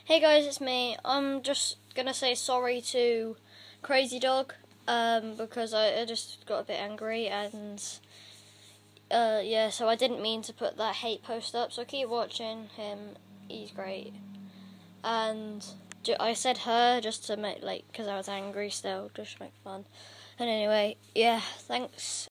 Hey guys, it's me. I'm just gonna say sorry to Crazy Dog because I just got a bit angry and yeah, so I didn't mean to put that hate post up. So keep watching him. He's great. And I said her just to make because I was angry still, just to make fun. And anyway, yeah, thanks.